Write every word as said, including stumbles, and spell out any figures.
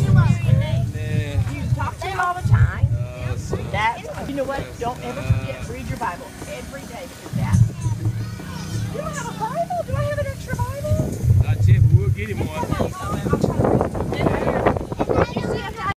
You talk to him all the time. That, you know what? Don't ever forget, read your Bible every day because that